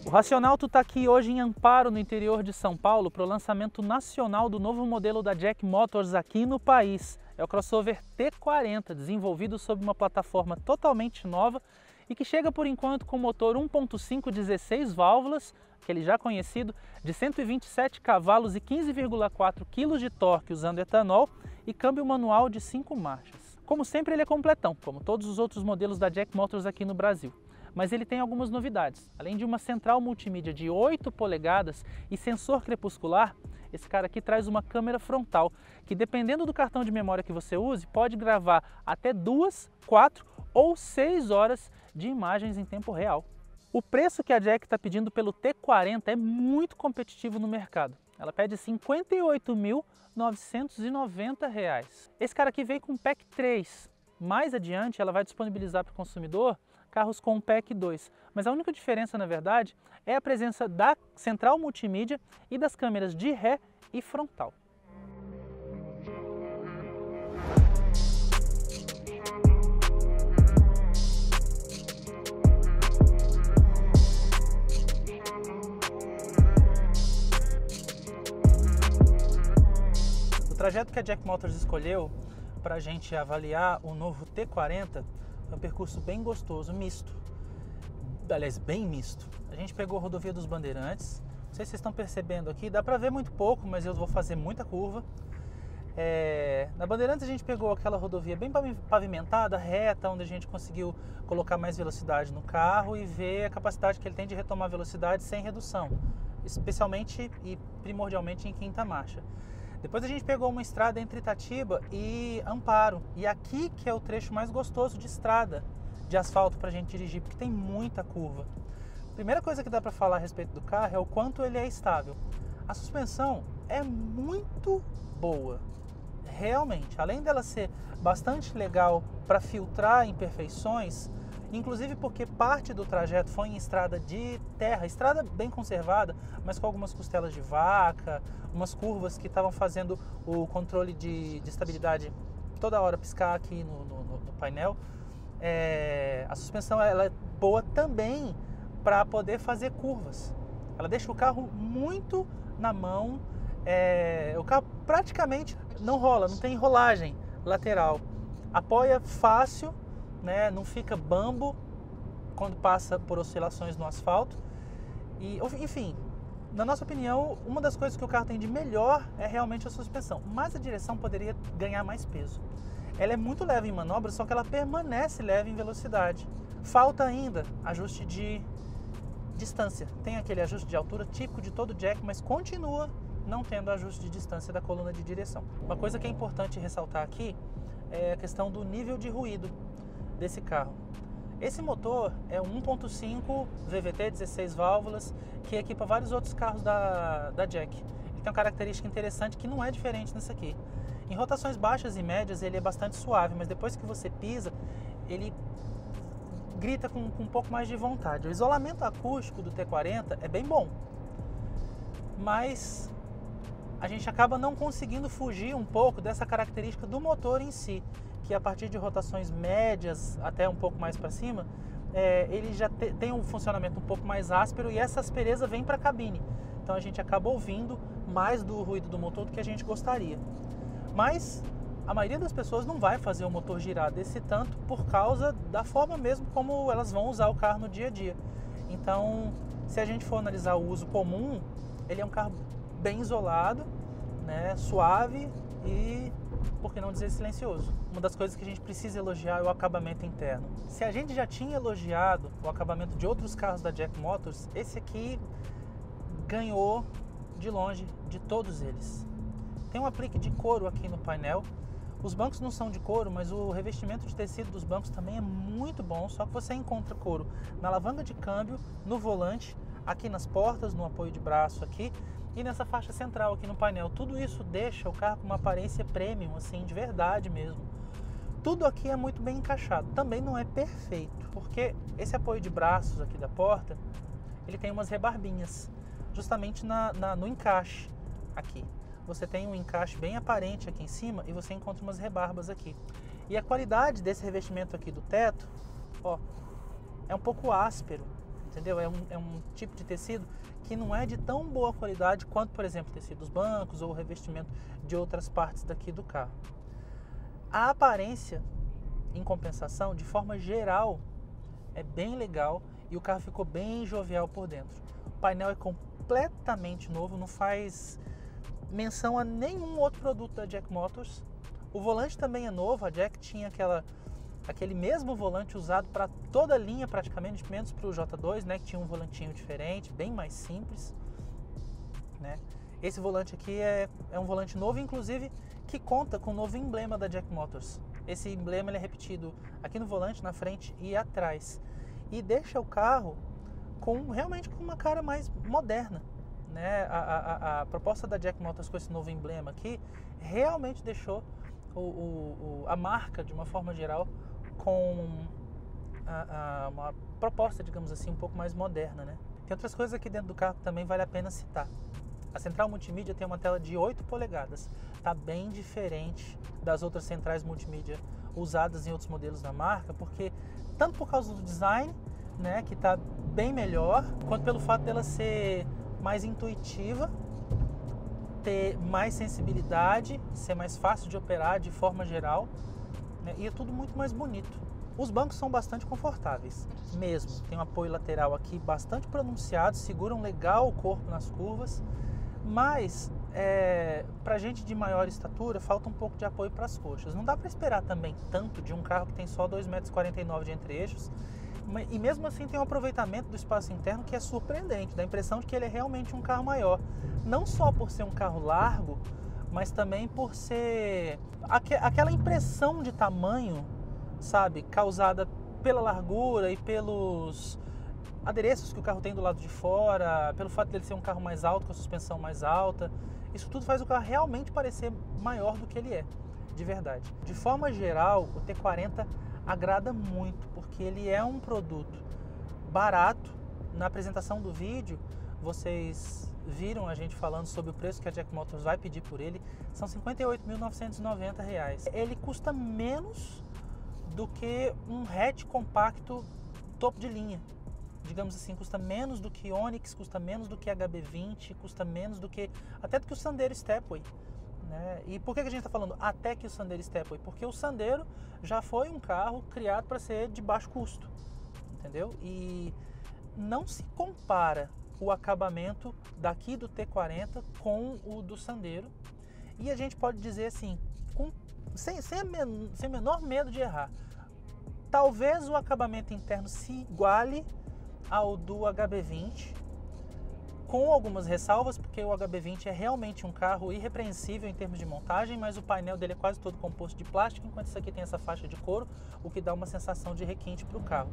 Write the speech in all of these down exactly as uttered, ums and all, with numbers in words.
O Racionalto está aqui hoje em Amparo, no interior de São Paulo, para o lançamento nacional do novo modelo da Jack Motors aqui no país. É o crossover T quarenta, desenvolvido sob uma plataforma totalmente nova e que chega por enquanto com motor um ponto cinco dezesseis válvulas, aquele já conhecido, de cento e vinte e sete cavalos e quinze vírgula quatro quilos de torque usando etanol e câmbio manual de cinco marchas. Como sempre, ele é completão, como todos os outros modelos da Jack Motors aqui no Brasil. Mas ele tem algumas novidades. Além de uma central multimídia de oito polegadas e sensor crepuscular, esse cara aqui traz uma câmera frontal, que dependendo do cartão de memória que você use, pode gravar até duas, quatro ou seis horas de imagens em tempo real. O preço que a Jack está pedindo pelo T quarenta é muito competitivo no mercado. Ela pede cinquenta e oito mil novecentos e noventa reais. Esse cara aqui veio com P E C três. Mais adiante ela vai disponibilizar para o consumidor carros com P E C dois, mas a única diferença, na verdade, é a presença da central multimídia e das câmeras de ré e frontal. O trajeto que a Jack Motors escolheu para a gente avaliar o novo T quarenta é um percurso bem gostoso, misto. Aliás, bem misto. A gente pegou a rodovia dos Bandeirantes. Não sei se vocês estão percebendo aqui, dá para ver muito pouco, mas eu vou fazer muita curva. É... Na Bandeirantes a gente pegou aquela rodovia bem pavimentada, reta, onde a gente conseguiu colocar mais velocidade no carro e ver a capacidade que ele tem de retomar velocidade sem redução, especialmente e primordialmente em quinta marcha. Depois a gente pegou uma estrada entre Itatiba e Amparo, e aqui que é o trecho mais gostoso de estrada, de asfalto para a gente dirigir, porque tem muita curva. A primeira coisa que dá para falar a respeito do carro é o quanto ele é estável. A suspensão é muito boa, realmente. Além dela ser bastante legal para filtrar imperfeições, inclusive porque parte do trajeto foi em estrada de terra, estrada bem conservada, mas com algumas costelas de vaca, umas curvas que estavam fazendo o controle de, de estabilidade toda hora piscar aqui no, no, no painel. É, a suspensão ela é boa também para poder fazer curvas. Ela deixa o carro muito na mão, é, o carro praticamente não rola, não tem rolagem lateral. Apoia fácil, né, não fica bambo quando passa por oscilações no asfalto. E, enfim, na nossa opinião, uma das coisas que o carro tem de melhor é realmente a suspensão, mas a direção poderia ganhar mais peso. Ela é muito leve em manobra, só que ela permanece leve em velocidade. Falta ainda ajuste de distância. Tem aquele ajuste de altura típico de todo Jack, mas continua não tendo ajuste de distância da coluna de direção. Uma coisa que é importante ressaltar aqui é a questão do nível de ruído desse carro. Esse motor é um um ponto cinco V V T, dezesseis válvulas, que equipa vários outros carros da, da Jack. Ele tem uma característica interessante que não é diferente nessa aqui. Em rotações baixas e médias ele é bastante suave, mas depois que você pisa, ele grita com, com um pouco mais de vontade. O isolamento acústico do T quarenta é bem bom, mas a gente acaba não conseguindo fugir um pouco dessa característica do motor em si, que a partir de rotações médias até um pouco mais para cima, é, ele já te, tem um funcionamento um pouco mais áspero e essa aspereza vem para a cabine. Então a gente acaba ouvindo mais do ruído do motor do que a gente gostaria. Mas a maioria das pessoas não vai fazer o motor girar desse tanto por causa da forma mesmo como elas vão usar o carro no dia a dia. Então, se a gente for analisar o uso comum, ele é um carro bem isolado, né, suave e, por que não dizer, silencioso. Uma das coisas que a gente precisa elogiar é o acabamento interno. Se a gente já tinha elogiado o acabamento de outros carros da Jack Motors, esse aqui ganhou de longe de todos eles. Tem um aplique de couro aqui no painel. Os bancos não são de couro, mas o revestimento de tecido dos bancos também é muito bom, só que você encontra couro na alavanca de câmbio, no volante, aqui nas portas, no apoio de braço aqui e nessa faixa central aqui no painel. Tudo isso deixa o carro com uma aparência premium, assim, de verdade mesmo. Tudo aqui é muito bem encaixado. Também não é perfeito, porque esse apoio de braços aqui da porta, ele tem umas rebarbinhas, justamente na, na, no encaixe aqui. Você tem um encaixe bem aparente aqui em cima e você encontra umas rebarbas aqui. E a qualidade desse revestimento aqui do teto, ó, é um pouco áspero, entendeu? É um, é um tipo de tecido que não é de tão boa qualidade quanto, por exemplo, o tecido dos bancos ou o revestimento de outras partes daqui do carro. A aparência, em compensação, de forma geral, é bem legal e o carro ficou bem jovial por dentro. O painel é completamente novo, não faz menção a nenhum outro produto da Jack Motors. O volante também é novo, a Jack tinha aquela, aquele mesmo volante usado para toda a linha praticamente, menos para o J dois, né, que tinha um volantinho diferente, bem mais simples, né? Esse volante aqui é, é um volante novo, inclusive, que conta com o novo emblema da Jack Motors. Esse emblema ele é repetido aqui no volante, na frente e atrás. E deixa o carro com, realmente com uma cara mais moderna, né? A, a, a proposta da Jack Motors com esse novo emblema aqui realmente deixou o, o, o, a marca, de uma forma geral, com a, a, uma proposta, digamos assim, um pouco mais moderna, né? Tem outras coisas aqui dentro do carro que também vale a pena citar. A central multimídia tem uma tela de oito polegadas, tá bem diferente das outras centrais multimídia usadas em outros modelos da marca, porque tanto por causa do design, né, que tá bem melhor, quanto pelo fato dela ser mais intuitiva, ter mais sensibilidade, ser mais fácil de operar de forma geral, né, e é tudo muito mais bonito. Os bancos são bastante confortáveis, mesmo. Tem um apoio lateral aqui bastante pronunciado, seguram legal o corpo nas curvas, mas é, para gente de maior estatura falta um pouco de apoio para as coxas. Não dá para esperar também tanto de um carro que tem só dois metros e quarenta e nove de entre-eixos, e mesmo assim tem um aproveitamento do espaço interno que é surpreendente, dá a impressão de que ele é realmente um carro maior. Não só por ser um carro largo, mas também por ser aqu aquela impressão de tamanho, sabe, causada pela largura e pelos adereços que o carro tem do lado de fora, pelo fato dele ser um carro mais alto, com a suspensão mais alta. Isso tudo faz o carro realmente parecer maior do que ele é, de verdade. De forma geral, o T quarenta agrada muito, porque ele é um produto barato. Na apresentação do vídeo, vocês viram a gente falando sobre o preço que a Jack Motors vai pedir por ele. São cinquenta e oito mil novecentos e noventa reais. Ele custa menos do que um hatch compacto topo de linha. Digamos assim, custa menos do que Onix, custa menos do que H B vinte, custa menos do que até do que o Sandero Stepway, né? E por que a gente está falando até que o Sandero Stepway? Porque o Sandero já foi um carro criado para ser de baixo custo, entendeu? E não se compara o acabamento daqui do T quarenta com o do Sandero. E a gente pode dizer assim, com, sem, sem, men sem menor medo de errar, talvez o acabamento interno se iguale ao do H B vinte, com algumas ressalvas, porque o H B vinte é realmente um carro irrepreensível em termos de montagem, mas o painel dele é quase todo composto de plástico, enquanto isso aqui tem essa faixa de couro, o que dá uma sensação de requinte para o carro.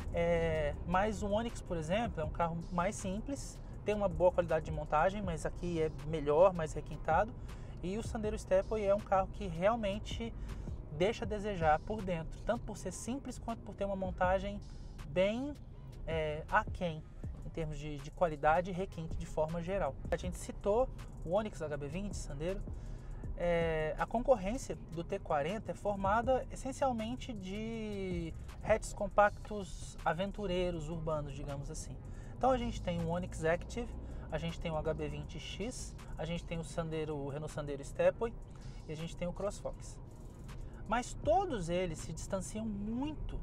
É, mas o Onix, por exemplo, é um carro mais simples, tem uma boa qualidade de montagem, mas aqui é melhor, mais requintado, e o Sandero Stepway é um carro que realmente deixa a desejar por dentro, tanto por ser simples quanto por ter uma montagem bem É, aquém em termos de, de qualidade e requinte de forma geral. A gente citou o Onix H B vinte, Sandero. É, a concorrência do T quarenta é formada essencialmente de hatches compactos aventureiros, urbanos, digamos assim. Então a gente tem o Onix Active, a gente tem o H B vinte X, a gente tem o Sandero, o Renault Sandero Stepway e a gente tem o CrossFox. Mas todos eles se distanciam muito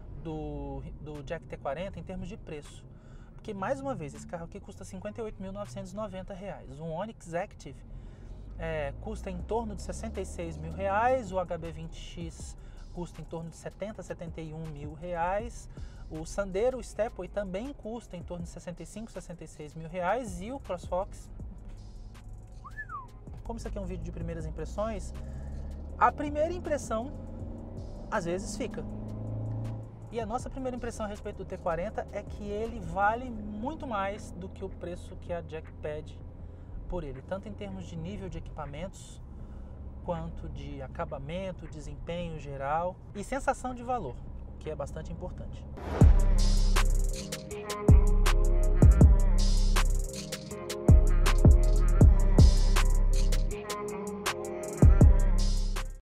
Do, do Jack T quarenta em termos de preço, porque mais uma vez esse carro aqui custa cinquenta e oito mil novecentos e noventa reais, o Onix Active é, custa em torno de sessenta e seis mil reais, o H B vinte X custa em torno de setenta, setenta e um mil reais, o Sandero Stepway também custa em torno de sessenta e cinco, sessenta e seis mil reais, e o CrossFox, como isso aqui é um vídeo de primeiras impressões, a primeira impressão às vezes fica. E a nossa primeira impressão a respeito do T quarenta é que ele vale muito mais do que o preço que a Jack pede por ele, tanto em termos de nível de equipamentos, quanto de acabamento, desempenho geral e sensação de valor, o que é bastante importante.